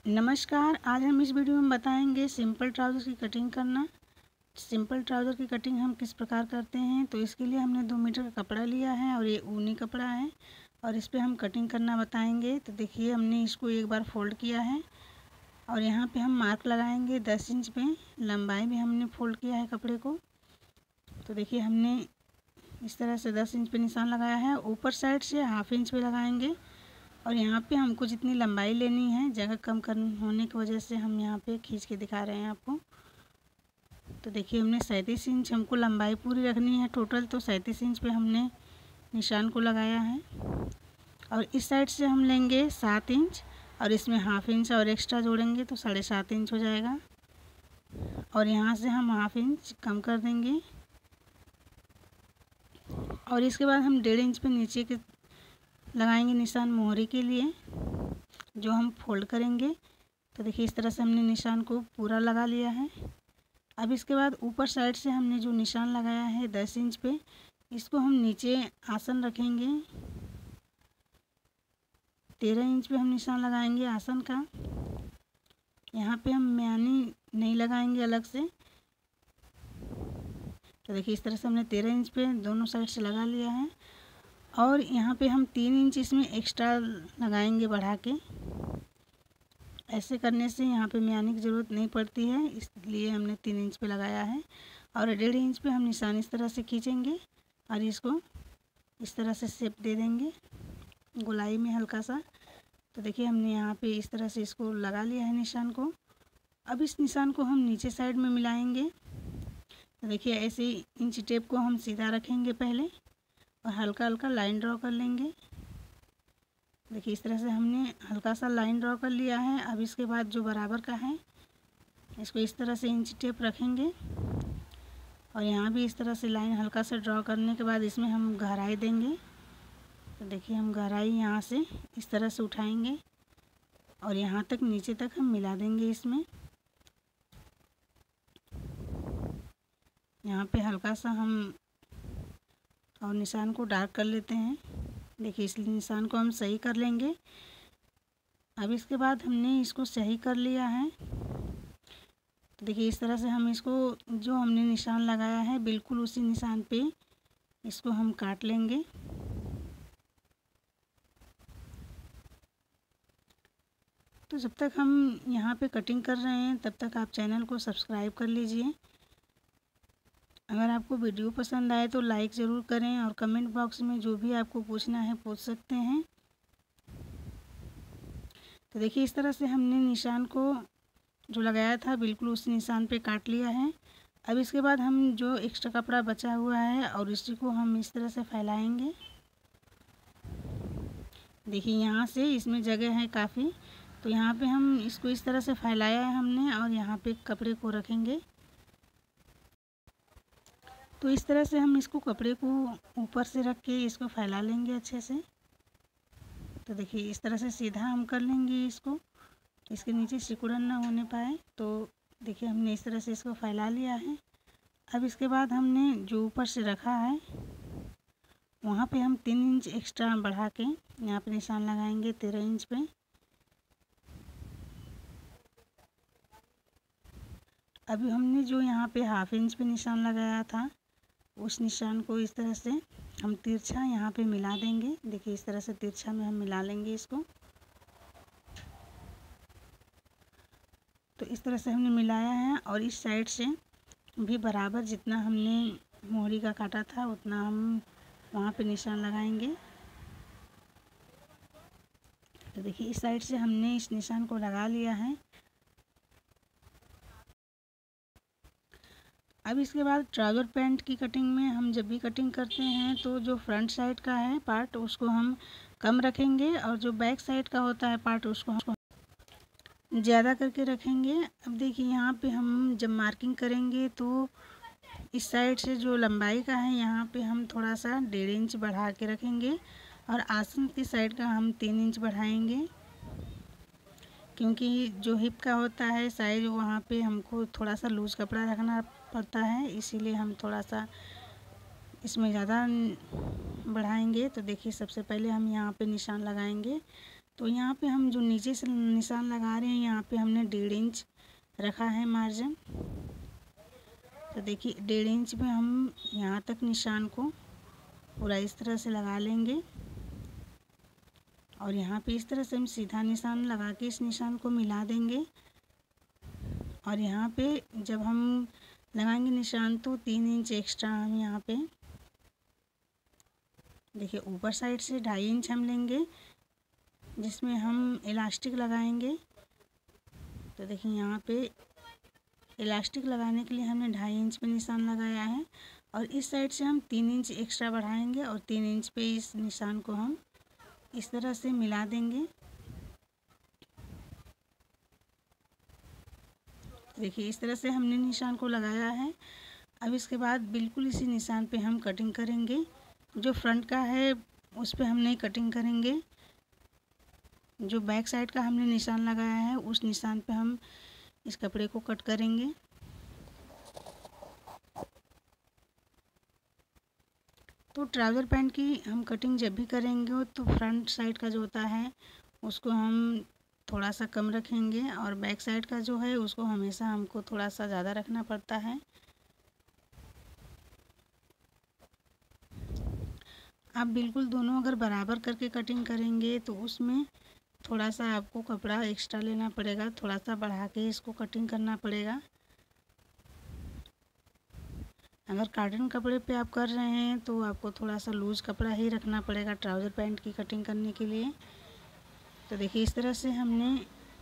नमस्कार। आज हम इस वीडियो में बताएंगे सिंपल ट्राउज़र की कटिंग करना। सिंपल ट्राउज़र की कटिंग हम किस प्रकार करते हैं। तो इसके लिए हमने 2 मीटर का कपड़ा लिया है और ये ऊनी कपड़ा है और इस पे हम कटिंग करना बताएंगे। तो देखिए हमने इसको एक बार फोल्ड किया है और यहाँ पे हम मार्क लगाएंगे 10 इंच पे। लंबाई में हमने फोल्ड किया है कपड़े को। तो देखिए हमने इस तरह से 10 इंच पे निशान लगाया है। ऊपर साइड से ½ इंच पे लगाएंगे और यहाँ पे हमको जितनी लंबाई लेनी है, जगह कम होने की वजह से हम यहाँ पे खींच के दिखा रहे हैं आपको। तो देखिए हमने 37 इंच हमको लंबाई पूरी रखनी है टोटल, तो 37 इंच पे हमने निशान को लगाया है। और इस साइड से हम लेंगे 7 इंच और इसमें ½ इंच और एक्स्ट्रा जोड़ेंगे तो 7.5 इंच हो जाएगा। और यहाँ से हम ½ इंच कम कर देंगे और इसके बाद हम 1.5 इंच पे नीचे के लगाएंगे निशान मोहरी के लिए, जो हम फोल्ड करेंगे। तो देखिए इस तरह से हमने निशान को पूरा लगा लिया है। अब इसके बाद ऊपर साइड से हमने जो निशान लगाया है 10 इंच पे, इसको हम नीचे आसन रखेंगे। 13 इंच पे हम निशान लगाएंगे आसन का। यहाँ पे हम म्यानी नहीं लगाएंगे अलग से। तो देखिए इस तरह से हमने 13 इंच पे दोनों साइड से लगा लिया है और यहाँ पे हम 3 इंच इसमें एक्स्ट्रा लगाएंगे बढ़ा के। ऐसे करने से यहाँ पे म्यानी की ज़रूरत नहीं पड़ती है, इसलिए हमने 3 इंच पे लगाया है। और 1.5 इंच पे हम निशान इस तरह से खींचेंगे और इसको इस तरह से शेप दे देंगे गोलाई में हल्का सा। तो देखिए हमने यहाँ पे इस तरह से इसको लगा लिया है निशान को। अब इस निशान को हम नीचे साइड में मिलाएंगे। तो देखिए ऐसे ही इंच टेप को हम सीधा रखेंगे पहले और हल्का हल्का लाइन ड्रॉ कर लेंगे। देखिए इस तरह से हमने हल्का सा लाइन ड्रॉ कर लिया है। अब इसके बाद जो बराबर का है इसको इस तरह से इंच टेप रखेंगे और यहाँ भी इस तरह से लाइन हल्का सा ड्रॉ करने के बाद इसमें हम गहराई देंगे। तो देखिए हम गहराई यहाँ से इस तरह से उठाएंगे और यहाँ तक नीचे तक हम मिला देंगे इसमें। यहाँ पे हल्का सा हम और निशान को डार्क कर लेते हैं। देखिए इस निशान को हम सही कर लेंगे। अब इसके बाद हमने इसको सही कर लिया है। तो देखिए इस तरह से हम इसको जो हमने निशान लगाया है बिल्कुल उसी निशान पे इसको हम काट लेंगे। तो जब तक हम यहाँ पे कटिंग कर रहे हैं तब तक आप चैनल को सब्सक्राइब कर लीजिए। अगर आपको वीडियो पसंद आए तो लाइक ज़रूर करें और कमेंट बॉक्स में जो भी आपको पूछना है पूछ सकते हैं। तो देखिए इस तरह से हमने निशान को जो लगाया था बिल्कुल उस निशान पे काट लिया है। अब इसके बाद हम जो एक्स्ट्रा कपड़ा बचा हुआ है और इसी को हम इस तरह से फैलाएंगे। देखिए यहाँ से इसमें जगह है काफ़ी, तो यहाँ पे हम इसको इस तरह से फैलाया है हमने और यहाँ पे कपड़े को रखेंगे। तो इस तरह से हम इसको कपड़े को ऊपर से रख के इसको फैला लेंगे अच्छे से। तो देखिए इस तरह से सीधा हम कर लेंगे इसको, इसके नीचे सिकुड़न ना होने पाए। तो देखिए हमने इस तरह से इसको फैला लिया है। अब इसके बाद हमने जो ऊपर से रखा है वहाँ पे हम 3 इंच एक्स्ट्रा बढ़ा के यहाँ पे निशान लगाएंगे 13 इंच पे। अभी हमने जो यहाँ पे ½ इंच पे निशान लगाया था उस निशान को इस तरह से हम तिरछा यहाँ पे मिला देंगे। देखिए इस तरह से तिरछा में हम मिला लेंगे इसको। तो इस तरह से हमने मिलाया है और इस साइड से भी बराबर जितना हमने मोहरी का काटा था उतना हम वहाँ पे निशान लगाएंगे। तो देखिए इस साइड से हमने इस निशान को लगा लिया है। अब इसके बाद ट्राउज़र पैंट की कटिंग में हम जब भी कटिंग करते हैं तो जो फ्रंट साइड का है पार्ट उसको हम कम रखेंगे और जो बैक साइड का होता है पार्ट उसको हम ज़्यादा करके रखेंगे। अब देखिए यहाँ पे हम जब मार्किंग करेंगे तो इस साइड से जो लंबाई का है यहाँ पे हम थोड़ा सा 1.5 इंच बढ़ा के रखेंगे और आसन की साइड का हम 3 इंच बढ़ाएंगे, क्योंकि जो हिप का होता है साइज वहाँ पे हमको थोड़ा सा लूज़ कपड़ा रखना पड़ता है, इसीलिए हम थोड़ा सा इसमें ज़्यादा बढ़ाएंगे। तो देखिए सबसे पहले हम यहाँ पे निशान लगाएंगे तो यहाँ पे हम जो नीचे से निशान लगा रहे हैं यहाँ पे हमने 1.5 इंच रखा है मार्जिन। तो देखिए 1.5 इंच पे हम यहाँ तक निशान को पूरा इस तरह से लगा लेंगे और यहाँ पे इस तरह से हम सीधा निशान लगा के इस निशान को मिला देंगे। और यहाँ पे जब हम लगाएंगे निशान तो 3 इंच एक्स्ट्रा हम यहाँ पे देखिए ऊपर साइड से 2.5 इंच हम लेंगे जिसमें हम इलास्टिक लगाएंगे। तो देखिए यहाँ पे इलास्टिक लगाने के लिए हमने 2.5 इंच पे निशान लगाया है और इस साइड से हम 3 इंच एक्स्ट्रा बढ़ाएंगे और 3 इंच पे इस निशान को हम इस तरह से मिला देंगे। देखिए इस तरह से हमने निशान को लगाया है। अब इसके बाद बिल्कुल इसी निशान पे हम कटिंग करेंगे। जो फ्रंट का है उस पे हम नहीं कटिंग करेंगे, जो बैक साइड का हमने निशान लगाया है उस निशान पे हम इस कपड़े को कट करेंगे। तो ट्राउज़र पैंट की हम कटिंग जब भी करेंगे तो फ्रंट साइड का जो होता है उसको हम थोड़ा सा कम रखेंगे और बैक साइड का जो है उसको हमेशा हमको थोड़ा सा ज़्यादा रखना पड़ता है। आप बिल्कुल दोनों अगर बराबर करके कटिंग करेंगे तो उसमें थोड़ा सा आपको कपड़ा एक्स्ट्रा लेना पड़ेगा, थोड़ा सा बढ़ा के इसको कटिंग करना पड़ेगा। अगर कॉटन कपड़े पे आप कर रहे हैं तो आपको थोड़ा सा लूज़ कपड़ा ही रखना पड़ेगा ट्राउज़र पैंट की कटिंग करने के लिए। तो देखिए इस तरह से हमने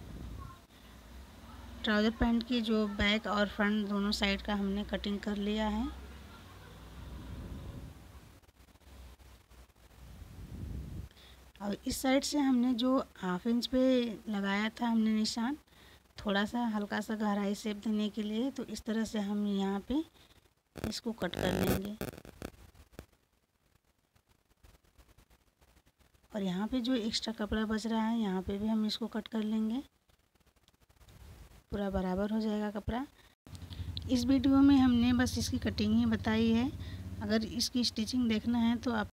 ट्राउज़र पैंट की जो बैक और फ्रंट दोनों साइड का हमने कटिंग कर लिया है। और इस साइड से हमने जो 1/2 इंच पे लगाया था हमने निशान, थोड़ा सा हल्का सा गहराई शेप देने के लिए, तो इस तरह से हम यहाँ पे इसको कट कर लेंगे। और यहाँ पे जो एक्स्ट्रा कपड़ा बच रहा है यहाँ पे भी हम इसको कट कर लेंगे, पूरा बराबर हो जाएगा कपड़ा। इस वीडियो में हमने बस इसकी कटिंग ही बताई है। अगर इसकी स्टिचिंग देखना है तो आप